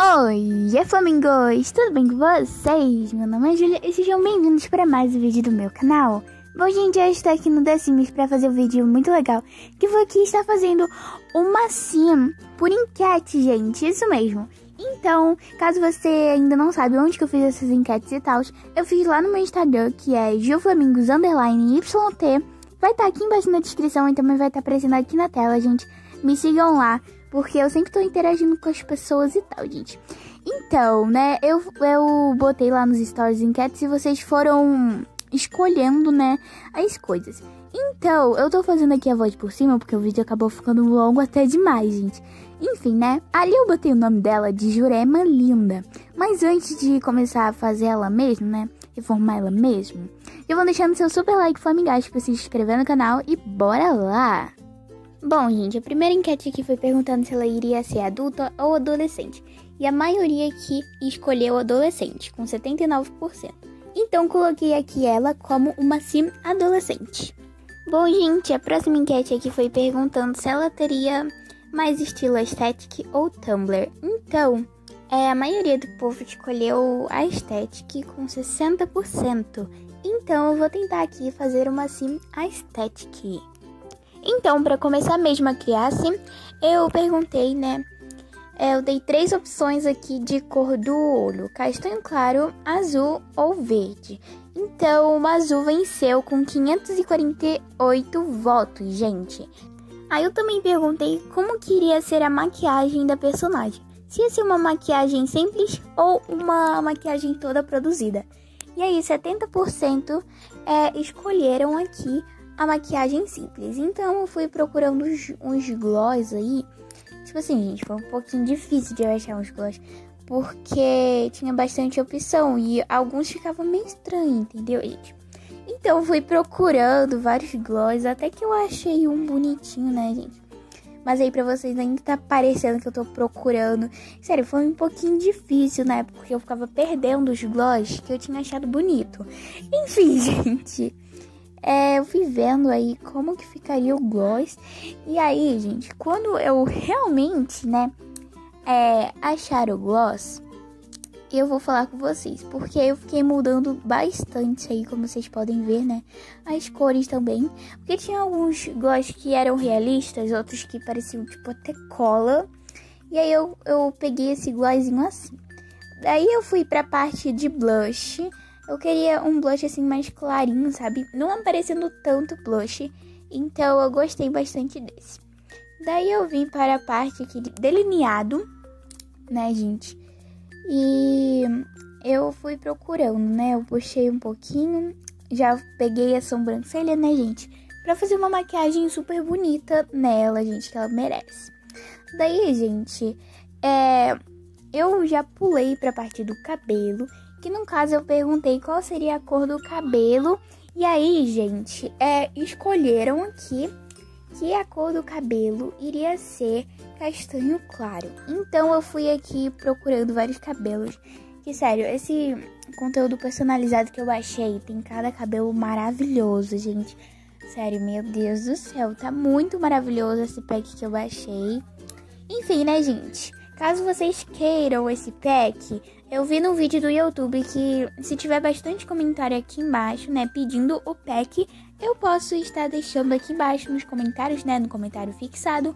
Oi, Flamingos! Tudo bem com vocês? Meu nome é Júlia e sejam bem-vindos para mais um vídeo do meu canal. Bom, gente, eu estou aqui no The Sims para fazer um vídeo muito legal, que vou aqui estar fazendo uma sim por enquete, gente, isso mesmo. Então, caso você ainda não sabe onde que eu fiz essas enquetes e tal, eu fiz lá no meu Instagram, que é juflamingos_YT. Vai estar aqui embaixo na descrição e também vai estar aparecendo aqui na tela, gente. Me sigam lá, porque eu sempre tô interagindo com as pessoas e tal, gente. Então, né, eu botei lá nos stories enquetes e vocês foram escolhendo, né, as coisas. Então, eu tô fazendo aqui a voz por cima, porque o vídeo acabou ficando longo até demais, gente. Enfim, né, ali eu botei o nome dela de Jurema Linda. Mas antes de começar a fazer ela mesmo, né, reformar ela mesmo, eu vou deixando seu super like flamingás pra se inscrever no canal e bora lá! Bom, gente, a primeira enquete aqui foi perguntando se ela iria ser adulta ou adolescente. E a maioria aqui escolheu adolescente, com 79%. Então, coloquei aqui ela como uma sim adolescente. Bom, gente, a próxima enquete aqui foi perguntando se ela teria mais estilo aesthetic ou Tumblr. Então, a maioria do povo escolheu a aesthetic com 60%. Então, eu vou tentar aqui fazer uma sim aesthetic. Então, para começar mesmo a criar sim, eu perguntei, né? Eu dei 3 opções aqui de cor do olho: castanho claro, azul ou verde. Então, o azul venceu com 548 votos, gente. Aí eu também perguntei como que iria ser a maquiagem da personagem. Se ia ser uma maquiagem simples ou uma maquiagem toda produzida. E aí, 70% escolheram aqui a maquiagem simples. Então eu fui procurando uns gloss aí. Tipo assim, gente, foi um pouquinho difícil de eu achar uns gloss, porque tinha bastante opção e alguns ficavam meio estranhos, entendeu, gente? Então eu fui procurando vários gloss até que eu achei um bonitinho, né, gente? Mas aí pra vocês ainda tá parecendo que eu tô procurando. Sério, foi um pouquinho difícil, né? Porque eu ficava perdendo os gloss que eu tinha achado bonito. Enfim, gente, eu fui vendo aí como que ficaria o gloss. E aí, gente, quando eu realmente, né, achar o gloss, eu vou falar com vocês. Porque eu fiquei mudando bastante aí, como vocês podem ver, né, as cores também. Porque tinha alguns gloss que eram realistas, outros que pareciam tipo até cola. E aí eu peguei esse glossinho assim. Daí eu fui pra parte de blush. Eu queria um blush assim mais clarinho, sabe? Não aparecendo tanto blush. Então eu gostei bastante desse. Daí eu vim para a parte aqui de delineado, né, gente? E eu fui procurando, né? Eu puxei um pouquinho. Já peguei a sobrancelha, né, gente? Pra fazer uma maquiagem super bonita nela, gente, que ela merece. Daí, gente, eu já pulei pra parte do cabelo. Que no caso eu perguntei qual seria a cor do cabelo. E aí, gente, escolheram aqui que a cor do cabelo iria ser castanho claro. Então eu fui aqui procurando vários cabelos. Que sério, esse conteúdo personalizado que eu baixei tem cada cabelo maravilhoso, gente. Sério, meu Deus do céu, tá muito maravilhoso esse pack que eu baixei. Enfim, né, gente? Caso vocês queiram esse pack, eu vi no vídeo do YouTube que se tiver bastante comentário aqui embaixo, né, pedindo o pack, eu posso estar deixando aqui embaixo nos comentários, né, no comentário fixado,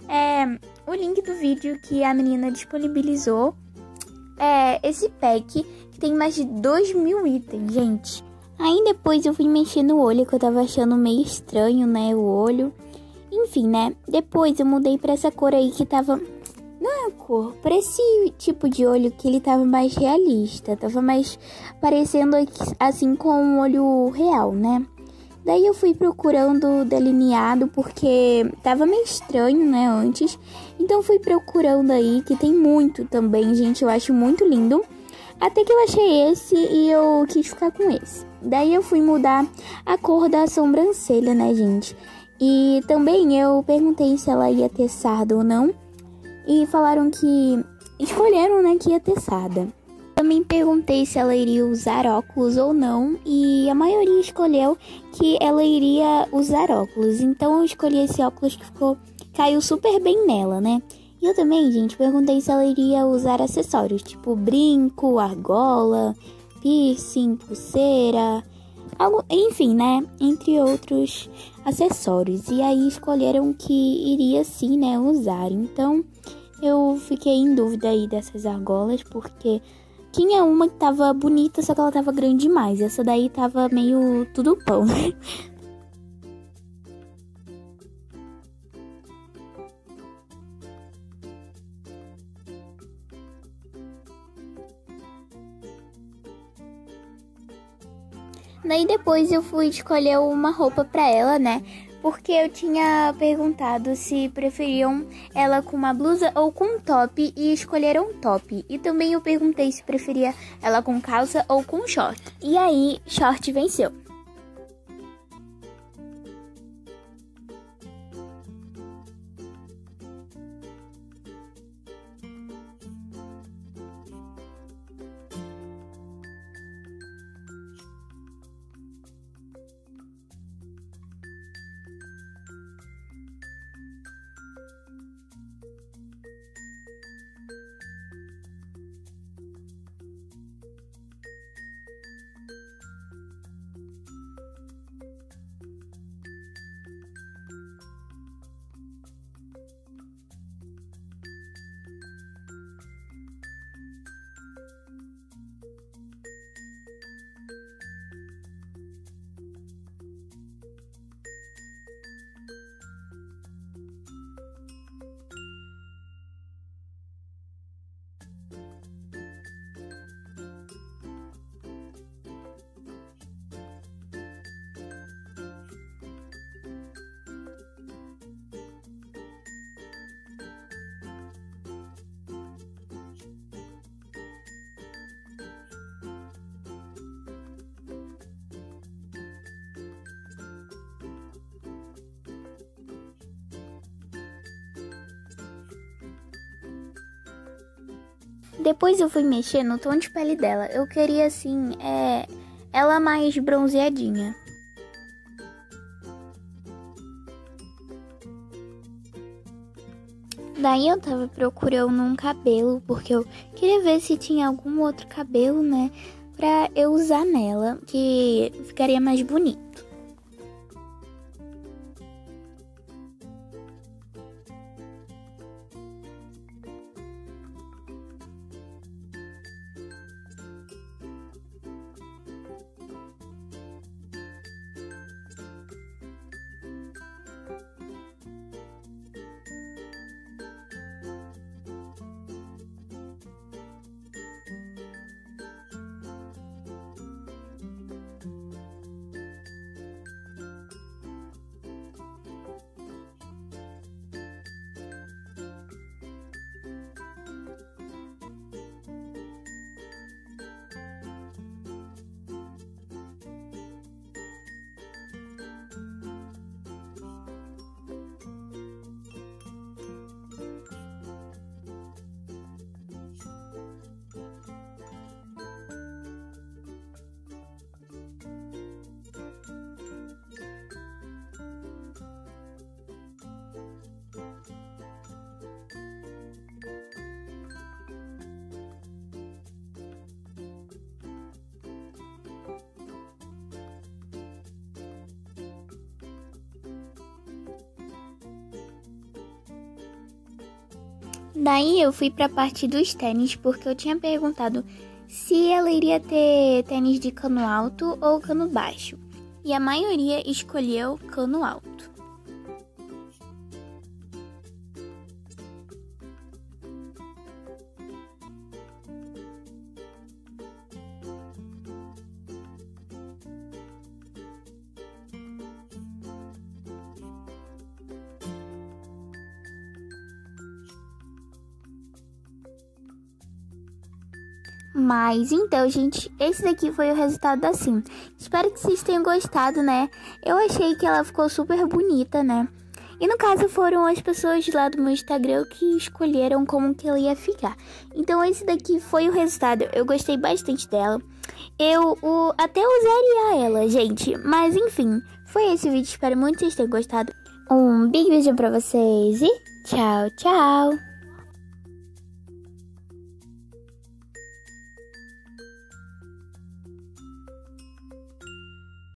o link do vídeo que a menina disponibilizou, esse pack, que tem mais de 2.000 itens, gente. Aí depois eu fui mexer no olho, que eu tava achando meio estranho, né, o olho. Enfim, né, depois eu mudei pra essa cor aí que tava... Não é a cor, para esse tipo de olho que ele tava mais realista, tava mais parecendo assim com um olho real, né? Daí eu fui procurando delineado porque tava meio estranho, né, antes. Então fui procurando aí, que tem muito também, gente, eu acho muito lindo. Até que eu achei esse e eu quis ficar com esse. Daí eu fui mudar a cor da sobrancelha, né, gente? E também eu perguntei se ela ia ter sarda ou não. E falaram que... escolheram, né, que ia ter sarda. Também perguntei se ela iria usar óculos ou não. E a maioria escolheu que ela iria usar óculos. Então eu escolhi esse óculos que caiu super bem nela, né? E eu também, gente, perguntei se ela iria usar acessórios, tipo brinco, argola, piercing, pulseira, algo, enfim, né? Entre outros acessórios. E aí escolheram que iria sim, né, usar. Então eu fiquei em dúvida aí dessas argolas, porque tinha uma que tava bonita, só que ela tava grande demais. Essa daí tava meio tudo pão. Daí depois eu fui escolher uma roupa pra ela, né? Porque eu tinha perguntado se preferiam ela com uma blusa ou com um top e escolheram top. E também eu perguntei se preferia ela com calça ou com short. E aí, short venceu. Depois eu fui mexer no tom de pele dela. Eu queria, assim, ela mais bronzeadinha. Daí eu tava procurando um cabelo, porque eu queria ver se tinha algum outro cabelo, né, pra eu usar nela, que ficaria mais bonito. Daí eu fui pra parte dos tênis, porque eu tinha perguntado se ela iria ter tênis de cano alto ou cano baixo. E a maioria escolheu cano alto. Mas então, gente, esse daqui foi o resultado da Sim. Espero que vocês tenham gostado, né? Eu achei que ela ficou super bonita, né? E no caso foram as pessoas lá do meu Instagram que escolheram como que ela ia ficar. Então esse daqui foi o resultado. Eu gostei bastante dela. Eu até usaria ela, gente. Mas enfim, foi esse vídeo. Espero muito que vocês tenham gostado. Um big beijo pra vocês e tchau, tchau!